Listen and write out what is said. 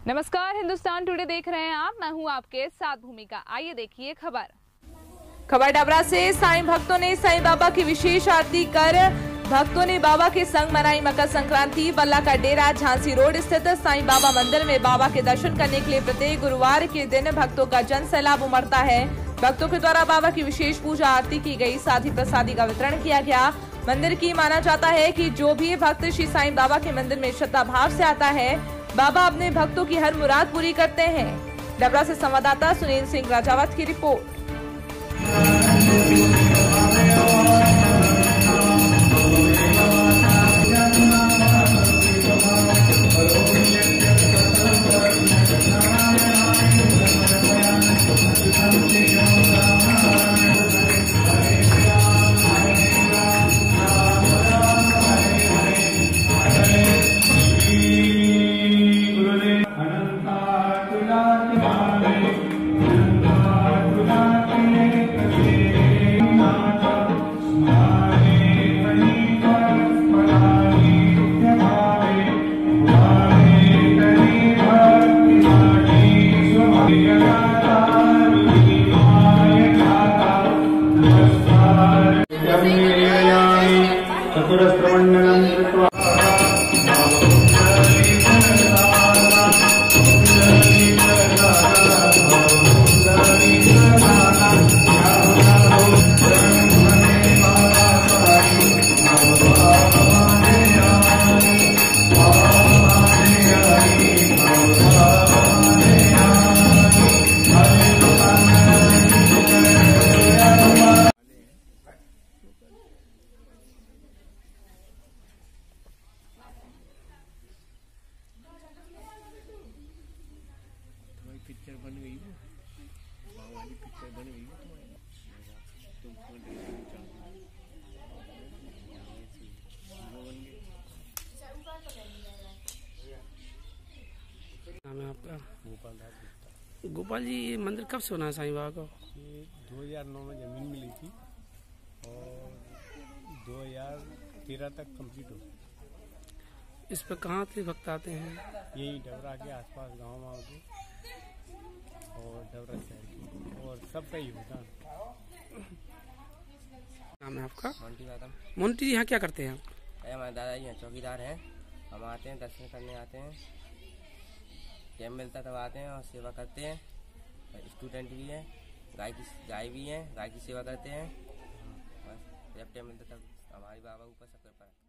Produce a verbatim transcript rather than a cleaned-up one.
नमस्कार, हिंदुस्तान टुडे देख रहे हैं आप। मैं हूं आपके साथ भूमिका। आइए देखिए खबर खबर डबरा से। साईं भक्तों ने साईं बाबा की विशेष आरती कर भक्तों ने बाबा के संग मनाई मकर संक्रांति। बल्ला का डेरा झांसी रोड स्थित साईं बाबा मंदिर में बाबा के दर्शन करने के लिए प्रत्येक गुरुवार के दिन भक्तों का जन सैलाब उमड़ता है। भक्तों के द्वारा बाबा की विशेष पूजा आरती की गई, साथ ही प्रसादी का वितरण किया गया। मंदिर की माना जाता है कि जो भी भक्त श्री साईं बाबा के मंदिर में श्रद्धा भाव से आता है, बाबा अपने भक्तों की हर मुराद पूरी करते हैं। डबरा से संवाददाता सुनील सिंह राजावत की रिपोर्ट। पिक्चर बन गई वो बाबा वाली पिक्चर बन गई वो तुमको नाम है आपका? गोपाल दास। गोपाल जी, ये मंदिर कब से बना साईं बाबा को? ये दो हज़ार नौ में ज़मीन मिली थी और दो हज़ार तेरह तक कंप्लीट हो। इस पर कहाँ से भक्त आते हैं? यही डबरा के आसपास गांव वाँव के और डबरा शहर की और सब का ही होता। नाम है आपका? Monty madam. मोंटी जी, यहाँ क्या करते हैं आप? हमारे दादाजी हैं, चौकीदार हैं। हम आते हैं, दर्शन करने आते हैं, टाइम मिलता तब आते हैं और सेवा करते हैं। स्टूडेंट भी हैं, गाय की गाय भी हैं, गाय की सेवा करते हैं। बस जब टाइम मिलता तब हमारी बाबा ऊपर सब कर